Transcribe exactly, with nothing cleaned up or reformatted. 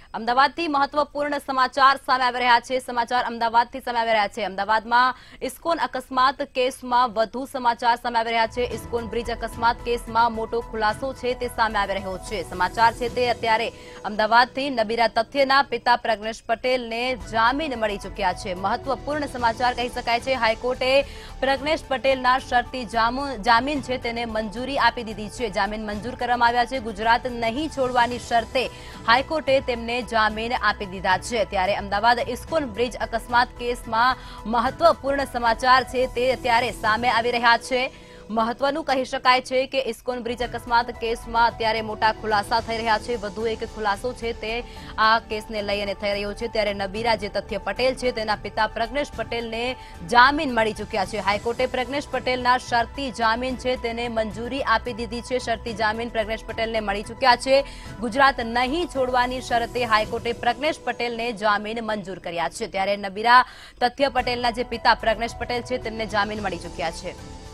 અમદાવાદથી મહત્વપૂર્ણ સમાચાર સામે આવી રહ્યા છે। સમાચાર અમદાવાદથી સામે આવી રહ્યા છે। અમદાવાદમાં ઇસ્કોન અકસ્માત કેસમાં વધુ સમાચાર સામે આવી રહ્યા છે। ઇસ્કોન બ્રિજ અકસ્માત કેસમાં મોટો ખુલાસો છે તે સામે આવી રહ્યો છે। સમાચાર છે તે અત્યારે અમદાવાદથી નબીરા તથ્યના પિતા પ્રજ્ઞેશ પટેલને જામીન મળી ચૂક્યા છે। મહત્વપૂર્ણ સમાચાર કહી શકાય છે। હાઈકોર્ટે પ્રજ્ઞેશ પટેલના શરતી જામીન છે તેને મંજૂરી આપી દીધી છે। જામીન મંજૂર કરવામાં આવ્યા છે। ગુજરાત નહીં છોડવાની શરતે હાઈકોર્ટે તેમને જામીન આપી દીધા છે। ત્યારે અમદાવાદ ઇસ્કોન બ્રિજ અકસ્માત કેસમાં મહત્વપૂર્ણ સમાચાર છે તે અત્યારે સામે આવી રહ્યા છે। મહત્વનું કહી શકાય છે કે ઇસ્કોન બ્રિજ અકસ્માત કેસમાં અત્યારે મોટા ખુલાસા થઈ રહ્યા છે। વધુ એક ખુલાસો છે તે આ કેસને લઈને થઈ રહ્યો છે। ત્યારે નબીરા જે તથ્ય પટેલ છે તેના પિતા પ્રજ્ઞેશ પટેલને જામીન મળી ચૂક્યા છે। હાઈકોર્ટે પ્રજ્ઞેશ પટેલના શરતી જામીન છે તેને મંજૂરી આપી દીધી છે। શરતી જામીન પ્રજ્ઞેશ પટેલને મળી ચૂક્યા છે। ગુજરાત નહીં છોડવાની શરતે હાઈકોર્ટે પ્રજ્ઞેશ પટેલને જામીન મંજૂર કર્યા છે। ત્યારે નબીરા તથ્ય પટેલના જે પિતા પ્રજ્ઞેશ પટેલ છે તેમને જામીન મળી ચૂક્યા છે।